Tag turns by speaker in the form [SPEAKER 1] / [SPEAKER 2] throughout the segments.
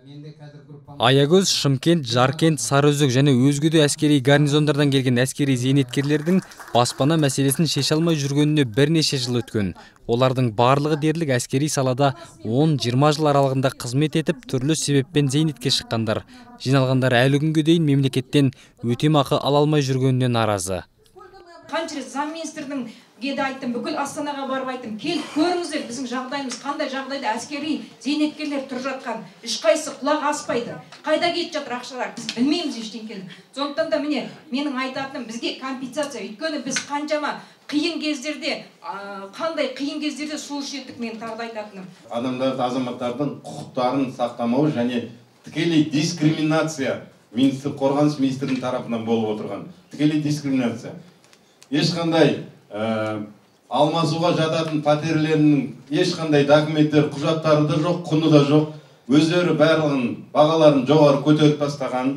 [SPEAKER 1] Аягөз, Шымкент, Жаркент, Сарыөзек және өзге де әскери гарнизондардан келген әскери зейнеткерлердің баспана мәселесін шеше алмай жүргеніне бірнеше жыл өткен. Олардың барлығы дерлік әскери салада 10-20 жыл аралығында қызмет етіп, түрлі себеппен зейнетке шыққандар. Жиналғандар әлі күнге дейін мемлекеттен өтемақы ала алмай жүргеніне наразы.
[SPEAKER 2] Қанша замминистрдің айттым, бүкіл Астанаға барып айттым, келіп көріңіздер, біздің жағдайымыз қандай жағдайда әскери зейнеткерлер тұрып жатқан, ешқайсы құлақ аспайды. Қайда кетіп жатыр ақшалар, біз білмейміз ештеңені. Сондықтан да міне, менің айтатыным бізге компенсация, өйткені біз қаншама қиын кездерде, қандай қиын кездерде су ішеттік, мен тағы айтатыным.
[SPEAKER 3] Адамдарды, азаматтардың құқықтарын сақтамау және тікелей дискриминация қорғаныс министрінің тарапынан болып отырған. Тікелей дискриминация. Ешқандай алмасуға жататын пәтерлерінің ешқандай документтер, құжаттары да жоқ, құны да жоқ. Өздері барлығын бағаларын жоғары көтеріп тастаған.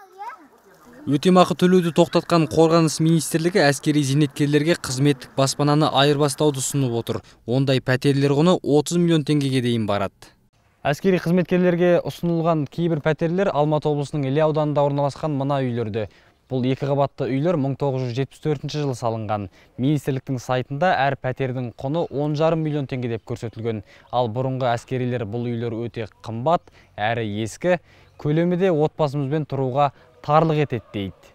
[SPEAKER 1] Өтемақы төлеуді тоқтатқан қорғаныс министрлігі әскери зейнеткерлерге қызметтік баспананы айырбастауды ұсынып отыр. Ондай пәтерлер құны 30 миллион теңгеге дейін барады. Әскери қызметкерлерге ұсынылған кейбір пәтерлер Алматы облысының Іле ауданында орналасқан мына үйлерде. Бұл 2 қабатты үйлер 1974 жылы салынған. Министрліктің сайтында әр пәтердің құны 10,5 миллион теңге деп көрсетілген. Ал бұрынғы әскерилер бұл үйлер өте қымбат, әрі ескі, көлемі де отбасымызбен тұруға тарлық етеді дейді.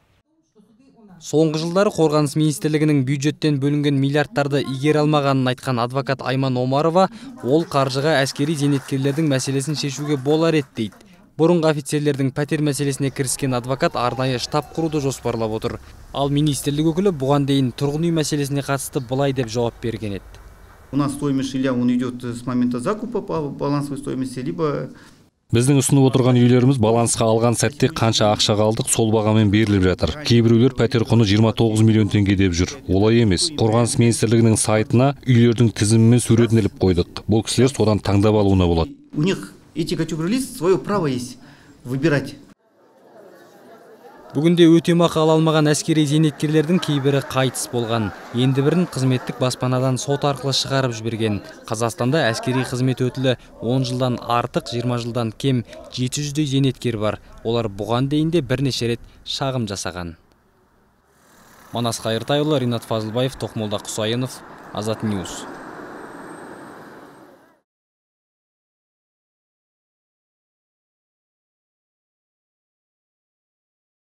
[SPEAKER 1] Соңғы жылдары қорғаныс министрлігінің бюджеттен бөлінген миллиардтарды игере алмағанын айтқан адвокат Айман Омарова, ол қаржыға әскери зейнеткерлердің мәселесін шешуге болар еді дейді. Бұрынғы офицерлердің пәтер мәселесіне кіріскен адвокат арнайы штаб құруды жоспарлап отыр. Ал министрлік өкілі бұған дейін тұрғын үй мәселесіне қатысты былай деп жауап берген еді.
[SPEAKER 4] У нас стоимость жилья он идет с момента закупа по балансовой стоимости, либо
[SPEAKER 5] Біздің ұсынып отырған үйлеріміз балансқа алған сәтте қанша ақша қалдық, сол бағамен беріліп жатыр. Кейбіреулер пәтер құны 29 миллион теңге деп жүр. Олай емес. Қорғаныс министрлігінің сайтына үйлердің тізімімен суретін іліп қойдық. Бұл кісілер содан таңдап алуына болады.
[SPEAKER 4] У них эти категории лиц свое право есть выбирать.
[SPEAKER 1] Бүгінде өтемақы ала алмаған әскери зейнеткерлердің кейбірі қайтыс болған. Енді бірін қызметтік баспанадан сот арқылы шығарып жіберген. Қазақстанда әскери қызмет өтілі 10 жылдан артық, 20 жылдан кем 700-дей зейнеткер бар. Олар бұған дейін де бірнеше рет шағым жасаған. Манас Қайыртайұлы, Ринат Фазылбаев, Тоқмолда Құсайынов, Азат Ньюс.